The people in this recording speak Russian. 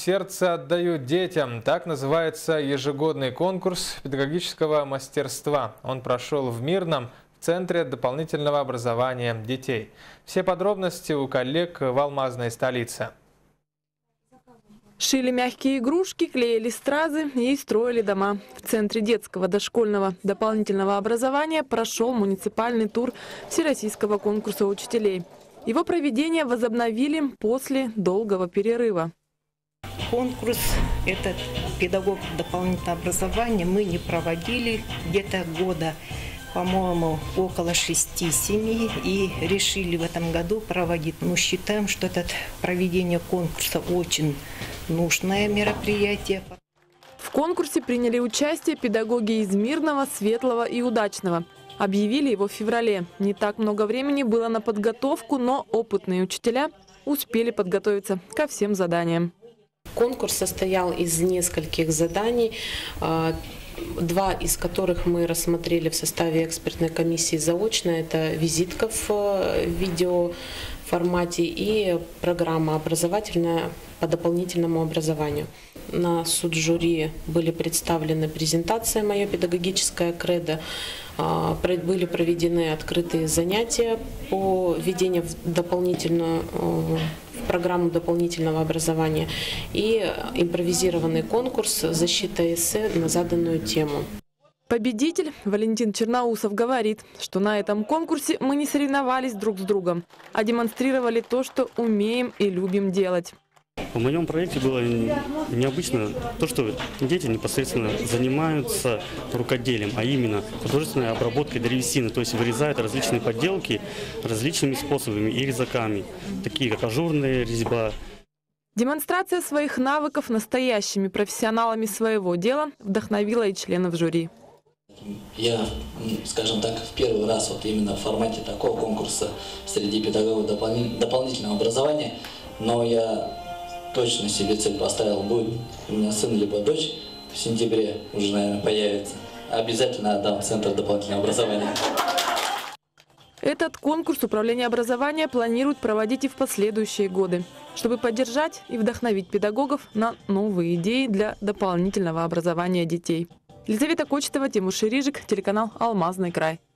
сердце отдаю детям. Так называется ежегодный конкурс педагогического мастерства. Он прошел в Мирном, в Центре дополнительного образования детей. Все подробности у коллег в алмазной столице. Шили мягкие игрушки, клеили стразы и строили дома. В Центре детского дошкольного дополнительного образования прошел муниципальный тур всероссийского конкурса учителей. Его проведение возобновили после долгого перерыва. Конкурс этот педагог дополнительного образования мы не проводили где-то года, по-моему, около 6-7, и решили в этом году проводить. Но считаем, что это проведение конкурса очень нужное мероприятие. В конкурсе приняли участие педагоги из Мирного, Светлого и Удачного. Объявили его в феврале. Не так много времени было на подготовку, но опытные учителя успели подготовиться ко всем заданиям. Конкурс состоял из нескольких заданий, 2 из которых мы рассмотрели в составе экспертной комиссии заочно. Это визитка в видеоформате и программа образовательная по дополнительному образованию. На суд жюри были представлены презентация «Мое педагогическое кредо», были проведены открытые занятия по введению в программу дополнительного образования и импровизированный конкурс «Защита эссе» на заданную тему. Победитель Валентин Черноусов говорит, что на этом конкурсе мы не соревновались друг с другом, а демонстрировали то, что умеем и любим делать. В моем проекте было необычно то, что дети непосредственно занимаются рукоделием, а именно художественной обработкой древесины, то есть вырезают различные подделки различными способами и резаками, такие как ажурная резьба. Демонстрация своих навыков настоящими профессионалами своего дела вдохновила и членов жюри. Я, скажем так, в первый раз вот именно в формате такого конкурса среди педагогов дополнительного образования, но я точно себе цель поставил, будет у меня сын либо дочь, в сентябре уже, наверное, появится. Обязательно отдам в Центр дополнительного образования. Этот конкурс Управление образования планирует проводить и в последующие годы, чтобы поддержать и вдохновить педагогов на новые идеи для дополнительного образования детей. Елизавета Кочетова, Тимур Ширижик, телеканал «Алмазный край».